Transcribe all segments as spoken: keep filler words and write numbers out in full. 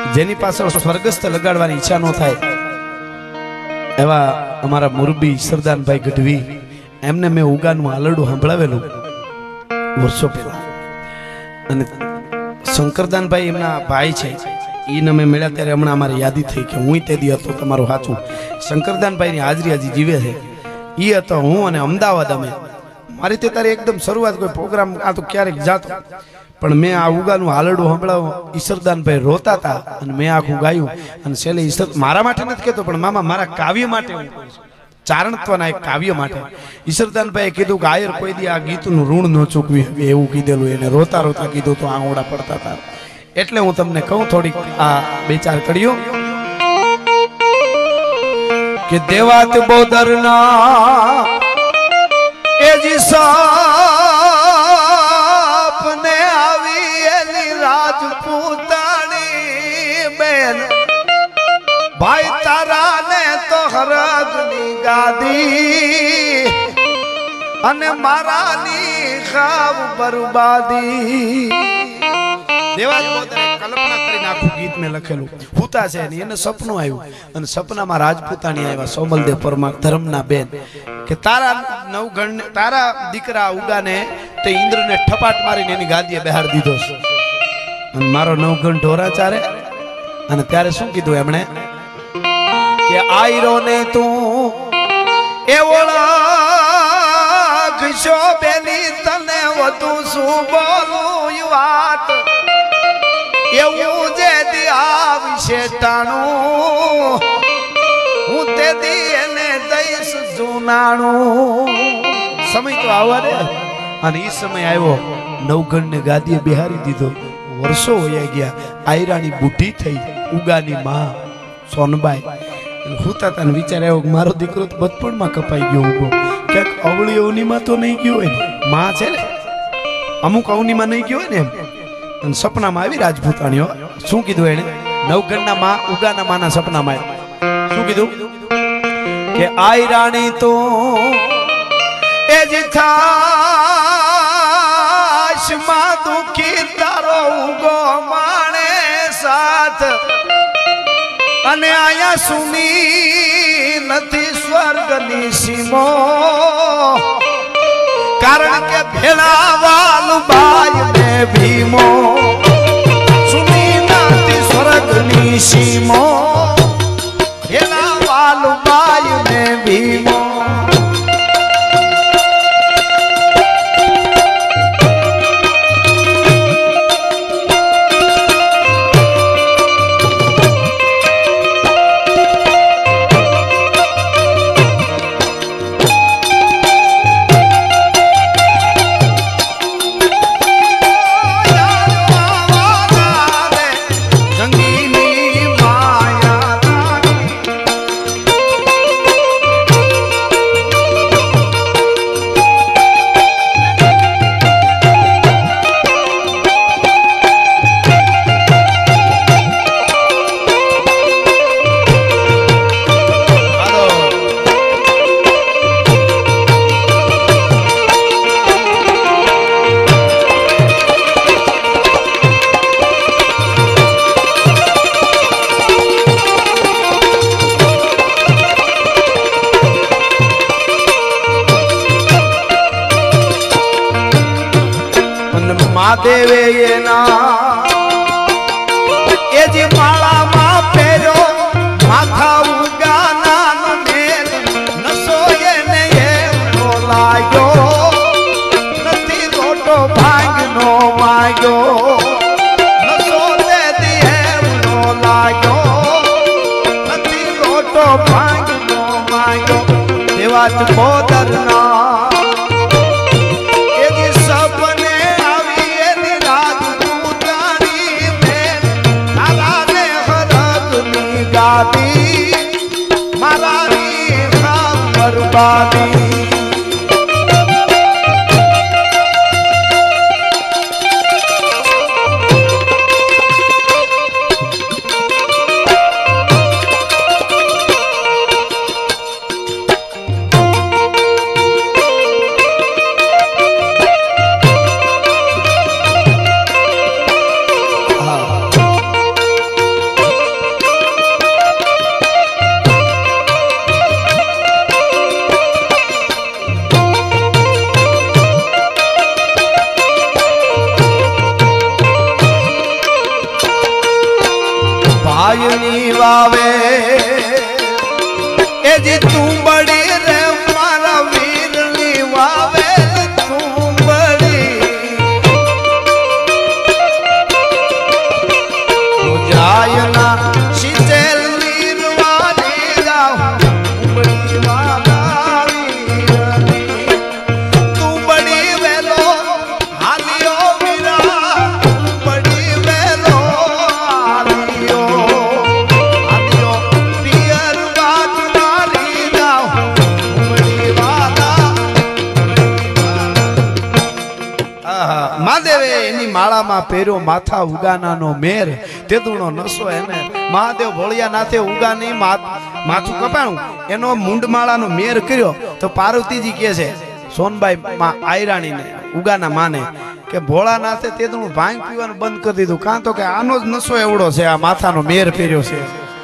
જેની પાછળ સ્વર્ગસ્થ લગાડવાની ઈચ્છા ન થાય એવા અમારા મુરબી સરદારભાઈ ગઢવી એમને મેં ઉગાનું આલરડું સંભળાવેલું વર્ષો પહેલા. અને શંકરદાનભાઈ એમના ભાઈ છે, એને મેં મળ્યા ત્યારે હમણાં અમારી યાદી થઈ કે હું તે દી હતો તમારું સાચું. શંકરદાનભાઈની હાજરી હજી જીવે છે. એ હતો હું અને અમદાવાદ અમે મારી તે તારી એકદમ શરૂઆત કોઈ પ્રોગ્રામ આ તો ક્યારેક જાતો, પણ મેં આ ઉગાનું હાલરડું સંભળાવ ઈશ્વરદાનભાઈ રોતા હતા અને મેં આખું ગાયું. અને છેલ્લે ઈશ્વર મારા માટે નથી કહેતો પણ મામા મારા કાવ્ય માટે હું કહું છું, ચારણત્વના એક કાવ્ય માટે. ઈશ્વરદાનભાઈએ કીધું કે આયર કોઈ દી આ ગીતનું ઋણ ન ચૂકવી હવે એવું કીધેલું. એને રોતા રોતા કીધું તો આંગોડા પડતા હતા. એટલે હું તમને કહું થોડીક આ બે ચાર કડીઓ કે દેવાત બોદરના એજી સાપને આવી એલી રાજપૂતાણી બેન ભાઈ તારા ને તો હરગની ગાદી અને મારાની ખાવ બરબાદી. દેવાજ બોદરે કલ્પના કરીને આખું ગીત મેં લખેલું. હુતા છે ને એને સપનું આવ્યું અને સપનામાં રાજપૂતાણી આવ્યા સોમલદેવ પરમાર ધર્મના બેન કે તારા નવગણ તારા દીકરા ઉગાને તે ઇન્દ્રને ઠપાટ મારીને એની ગાદીએ બહાર દીધો છે અને મારો નવગણ ઢોરા ચારે. અને ત્યારે શું કીધું એમણે કે આયરો ને તું એવોળા ઘસો બેની તને વધુ શું બોલું વાત એવું જે દી આ વિશે ટાણું હું તે દી એને દઈશ જૂનાણું. સમય તો આવવા દે. અને એ સમય આવ્યો, નવગણ ને ગાદીએ બિહારી દીધો. વર્ષો વયા ગયા. આયરાની બુઢી થઈ, ઉગાની માં સોનબાઈ હુતા હતા ને વિચાર આવ્યો મારો દીકરો તો બચપણમાં કપાઈ ગયો ઉગો, ક્યાંક અવળી અવનીમાં તો નહીં ગયો હોય ને. માં છે ને અમુક અવનીમાં નહીં ગયો હોય ને એમ. અને સપનામાં આવી રાજપૂતાણીઓ. શું કીધું એને? નવગણના માં ઉગાના માના સપનામાં આવ્યું. શું કીધું કે આઈ રાણી તો એ જ થાશમાં દુખી તારો ઉગો માણે સાથ અને આયા સુની નથી સ્વર્ગની સીમો કારણ કે ભેળા વાલબાઈ ને ભીમો સુની નથી સ્વર્ગની સીમો ભેળા વાલબાઈ ને ભીમો. મહાદેવે એના એ જે માળામાં પહેર્યો માથા ઉગાના મેલ નસો એને એમનો લાગ્યો નથી રોટો ભાંગનો માગ્યો નસો તે દી એમનો લાગ્યો નથી રોટો ભાંગનો માગ્યો. દેવાત બોદરના મારાની ખામ બરબાદી. આયની વાવે એ જી તું બડી રે મારા વીરની વાવે તું બડી જાયના શીતલ વીરવાની જાઉં બડી વાલા વીરની તું બડી વેલો હાલિયો વીરા બડી વેલો હાલિયો હાલિયો પિયર વાત મારી જાઉં બડી વાલા આહા મહાદેવે એની માળામાં પહેર્યો માથા ઉગાનાનો મેર તેદુણો નસો એને મહાદેવ ભોળિયા નાથે ઉગા નહીં માથું કપાણું એનો મુંડમાળાનો મેર કર્યો તો પાર્વતીજી કહે છે સોનબાઈ માં આયરાણીને ઉગાના માને કે ભોળાનાથે તેદુણું ભાંગ પીવાનું બંધ કરી દીધું કાં તો કે આનો જ નસો એવડો છે આ માથાનો મેર પહેર્યો છે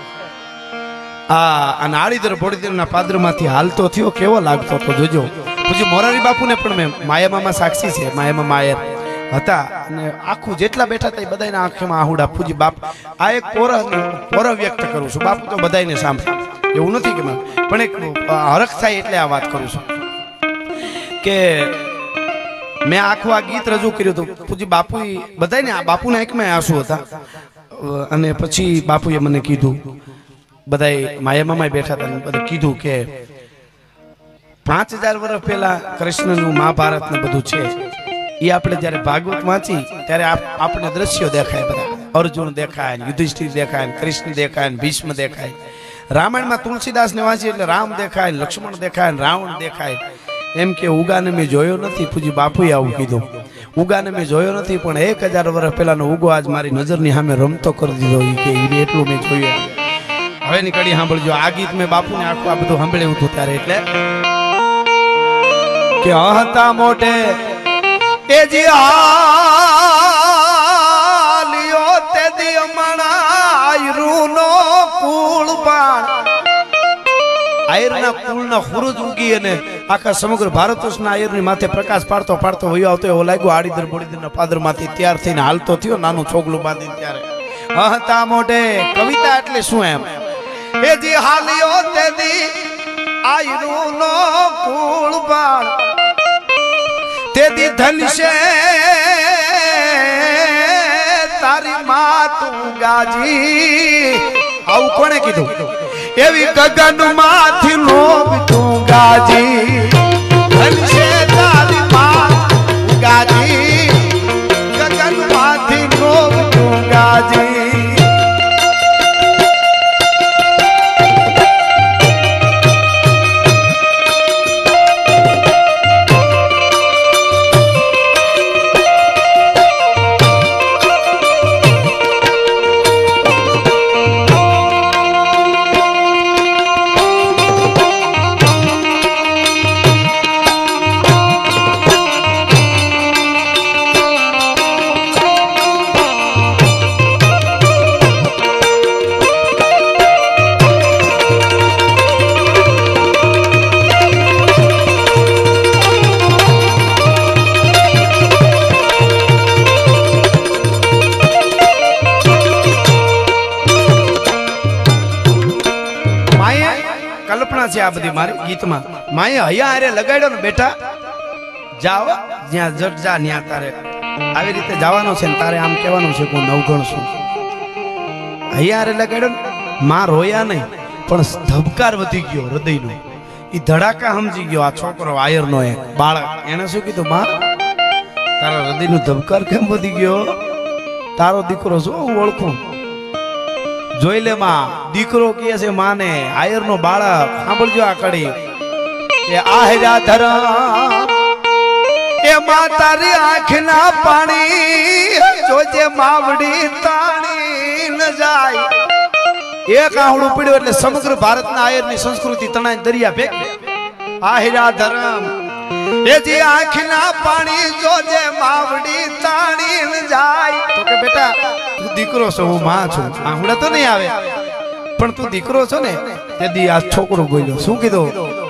આ અને આળીધર ભોળીધરના પાદરમાંથી હાલતો થયો કેવો લાગતો તો જોજો પછી મોરારી બાપુને પણ મેં માયામામાં સાક્ષી છે માયામા આયર હતા અને આખું જેટલા બેઠા હતા એ બધાના આંખમાં આહુડા પૂજી બાપ આ એક પોર પોર વ્યક્ત કરું છું બાપુ તો બધાને સાંભળે એવું નથી કે પણ એક હરખ થાય એટલે આ વાત કરું છું કે મેં આખું આ ગીત રજૂ કર્યું હતું પૂજી બાપુ બધાને બાપુના આંખમાં આંસુ હતા અને પછી બાપુએ મને કીધું બધાએ માયામામાં બેઠા હતા બધા કીધું કે પાંચ હજાર વર્ષ પહેલા કૃષ્ણનું મહાભારત ને બધું છે એ આપણે જ્યારે ભાગવત વાંચી ત્યારે આપણે દ્રશ્યો દેખાય બધા અર્જુન દેખાય યુધિષ્ઠિર દેખાય કૃષ્ણ દેખાય ભીષ્મ દેખાય રામાયણમાં તુલસીદાસ ને વાંચી એટલે રામ દેખાય લક્ષ્મણ દેખાય રાવણ દેખાય એમ કે ઉગાને મેં જોયો નથી પૂજી બાપુએ આવું કીધું ઉગાને મેં જોયો નથી પણ એક હજાર વર્ષ પહેલાનો ઉગો આજ મારી નજરની સામે રમતો કરી દીધો એ કે એટલું મેં જોયું હવે ની કડી સાંભળજો આ ગીત મેં બાપુને આખું આ બધું સાંભળ્યું હતું ત્યારે એટલે કે હતા મોટે એ જી હાલિયો તે દિયમણા આયરુનો કુળ પાણ આયરના કુળના ખુરુજ ઉગી અને આખા સમગ્ર ભારત વર્ષના આયરની માથે પ્રકાશ પાડતો પાડતો વયો આવતો એવો લાગ્યો આડીદર બોડીદરના પાદરમાંથી તૈયાર થઈને હાલતો થયો નાનું છોગલું બાંધીને ત્યારે હતા મોટે કવિતા એટલે શું એમ એ જી હાલિયો તે દી આયરુનો કુળ પાણ તેદી ધનશે તારી માતું ગાજી આવું કોણે કીધું એવી ગગન માંથી લોભ તું ગાજી ધનશે તારી માતું ગાજી ગગન માંથી લોભ તું ગાજી આ બધી મારી ગીતમાં માએ હૈયા હારે લગાડ્યો ને બેટા જાવ જ્યાં જટ જા ન્યા તારે આવી રીતે જવાનો છે ને તારે આમ કહેવાનું છે હું નવગણ છું હૈયા હારે લગાડ્યો ને માં રોયા નહીં પણ ધબકાર વધી ગયો હૃદયનો એ ધડાકા સમજી ગયો આ છોકરો આયરનો એક બાળક એને શું કીધું માં તારા હૃદયનો ધબકાર કેમ વધી ગયો તારો દીકરો શું ઓળખું જોઈ લે માં દીકરો કહે છે માને આયરનો બાળક સાંભળજો આ કડી કે આહરા ધરા એ માં તારી આંખના પાણી જોજે માવડી તાણી ન જાય એક આહડું પડ્યું એટલે સમગ્ર ભારતના આયરની સંસ્કૃતિ તણાઈ દરિયા ભેગી આહરા ધરમ એ જે આંખના પાણી જોજે માવડી તાણી ન જાય તો કે બેટા તું દીકરો છો હું માં છું આહુડા તો નહીં આવે પણ તું દીકરો છો ને તેથી આ છોકરો બોલ્યો શું કીધું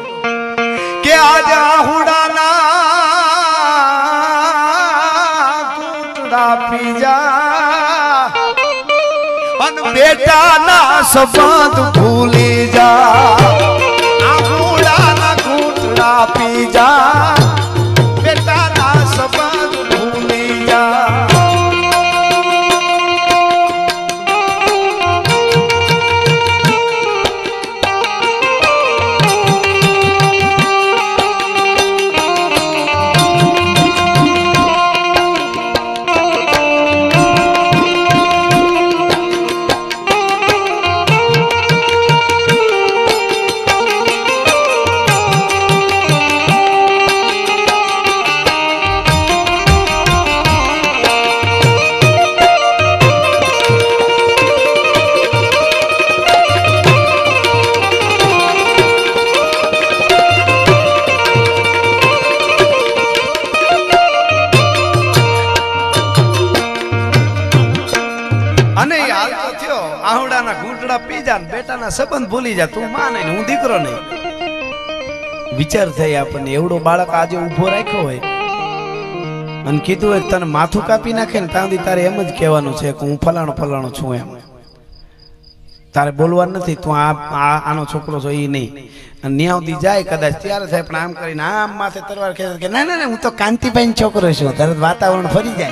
કે આજ આહુડાના કૂટડા પીજા અન बेटा ना संबंध भूली जा आहुड़ा ना घूटड़ा पी जा बेटा ना संबंध भूली जा बेटा ना संबंध भूली जा तू माने हूँ दीकरो नहीं विचार थे अपन एवडो बाळक आज उभो राख्यो होय अन कीधुं एक तने माथुं कापी नाखे ने तांदी तारे एम ज कहेवानुं छे के हूँ फलाणो फलाणो छुं एम तारे बोलवानुं नथी तू आ आनो छोकरो छो ई नहीं अन न्याउदी जाय कदाच त्यारे थाय पण आम करीने आम माथे तरवार खेंचे के ना ना ना हूँ तो कांतिबाईनो छोकरो छुं तरत वातावरण फरी जाय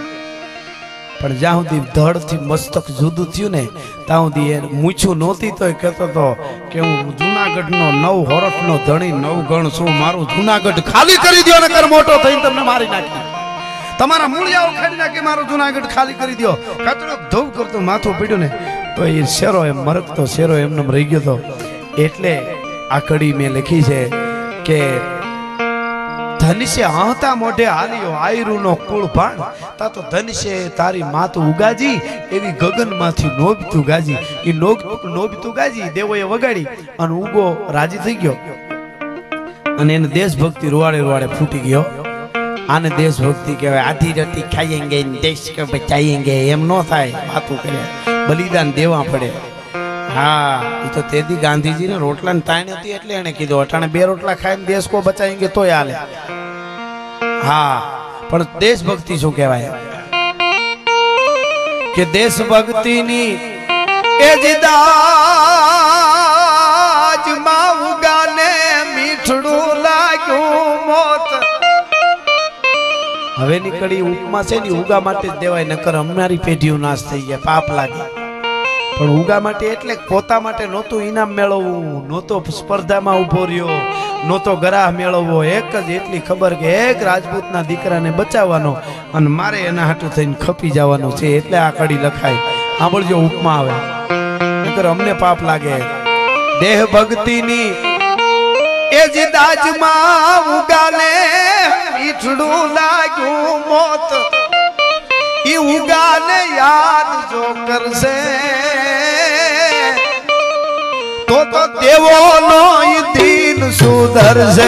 पण ज्यां सुधी धड़ थी मस्तक जुदू थयुं ने त्यां सुधी ए मूछू नहोती तो कहेतो तो के हूँ जूनागढ़नो नव होरठनो धणी नव गण छुं मारुं जूनागढ़ खाली करी द्यो नकर मोटो थईने तमने मारी नाखी तमारा मूळियाओ खाली नाखी मारो जूनागढ़ खाली करी द्यो कतरो धोव करतो माथुं पड्युं ने तो ए शेरो एम मरकतो शेरो एमनेम रही गयो तो एटले आ कड़ी में लखी छे के धनिष्य हाथा मोढे हालियो आयरू नो कुळ भाण ता तो धनिष्य तारी मात उगाजी एवी गगन माथी नोबतु गाजी ई नोग नोबतु गाजी देवोए वगाड़ी अन उगो राजी થઈ ગયો અને એને દેશભક્તિ રોવાડે રોવાડે ફૂટી ગયો આને દેશભક્તિ કહેવાય આધી રટી ખાયેંગે દેશ કે બચાયેંગે એમ નો થાય વાતો કરે બલિદાન દેવા પડે હા એ તો તેદી ગાંધીજી ને રોટલા ને તાણ હતી એટલે એને કીધું અટાણે બે રોટલા ખાઈને દેશ કો બચાયેંગે તોય હાલે હા પણ દેશભક્તિ શું કહેવાય કે દેશભક્તિ ની એ જીદાજ માં ઉગાને મીઠડું લાગ્યું મોત હવે નીકળી ઉપમા છે ને ઉગા માટે જ દેવાય નકર અમારી પેઢીઓ નાશ થઈ ગયા પાપ લાગે પણ ઉગા માટે એટલે પોતા માટે નહોતું ઇનામ મેળવવું નહોતો સ્પર્ધામાં ઉભો રહ્યો નહોતો ગરાહ મેળવવો એક જ એટલી ખબર કે એક રાજપૂતના દીકરાને બચાવવાનો અને મારે એના હાટું થઈને ખપી જવાનું છે એટલે આ કડી લખાય સાંભળજો ઉપમા આવે નકર અમને પાપ લાગે દેહ ભક્તિની એ જીદાજમાં ઉગાને મીઠડું લાગ્યું મોત ઈ ઉગાને યાદ જો કરશે तो तो देवो नो ये दीन सुधर से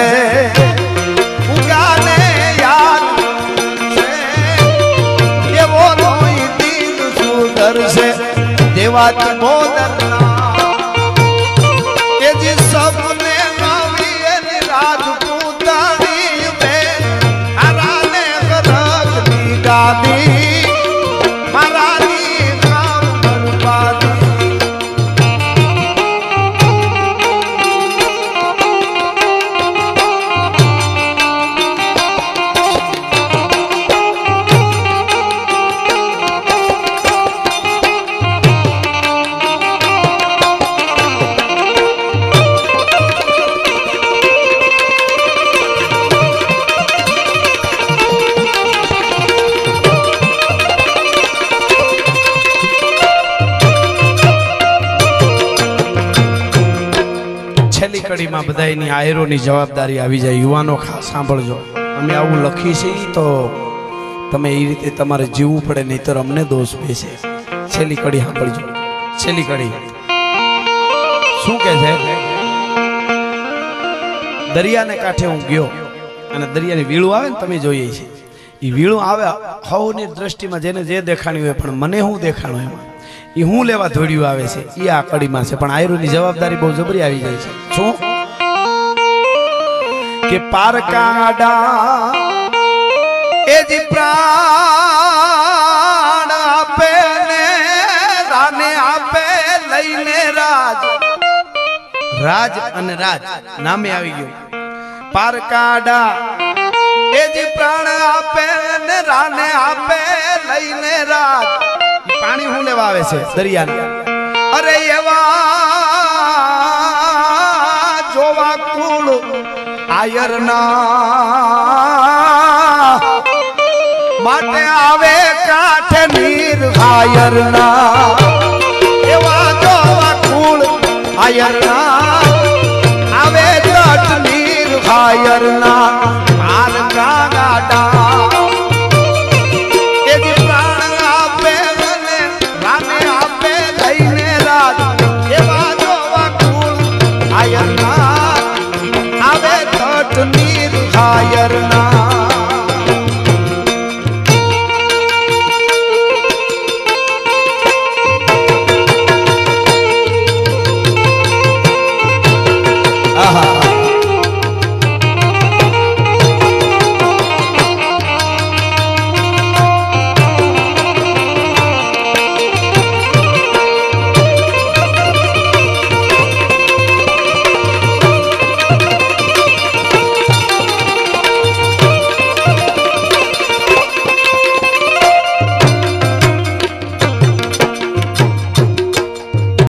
उगाने याद से देवो नो ये दीन सुधर से देवात मोदरना ये जी सबने मावी ये राजपूतानी में हराने करक दी गादी महारानी काम बर्बादी कड़ी में बधाई आयरो नी जवाबदारी आवी जाए युवानो खास सांभळजो अमे आवुं लखी छे तो तमे ई रीते तमारे जीवવું પડે नहींतर अमने दोष बेसे छेली कड़ी सांभळजो छेली कड़ी शुं कहे छे दरिया ने कांठे हूँ गयो अने दरिया ने वीळું આવે ને તમે જોઈએ છે ई वीळું આવે હવની દ્રષ્ટિમાં જેને જે દેખાણ્યું હોય પણ મને હું દેખાણું એમાં ई हूँ लेवा धोड़िયું आवे छे ई आ कड़ी में छे पण आयरुनी जवाबदारी बहुत जबरी आवी जाय छे शुं के पारकाडा ए जी प्राण आपे ने राने आपे રાજ અને રાજ નામે આવી ગયું પારકાડા એ જી પ્રાણ આપે ને રાને આપે લઈને રાજ પાણી હું લેવા આવે છે દરિયાને અરે એવા જોવા કુળ આયરના માટે આવે કાઠે નીર આયરના એવા જોવા કુળ આયરના આવે કાઠ નીર આયરના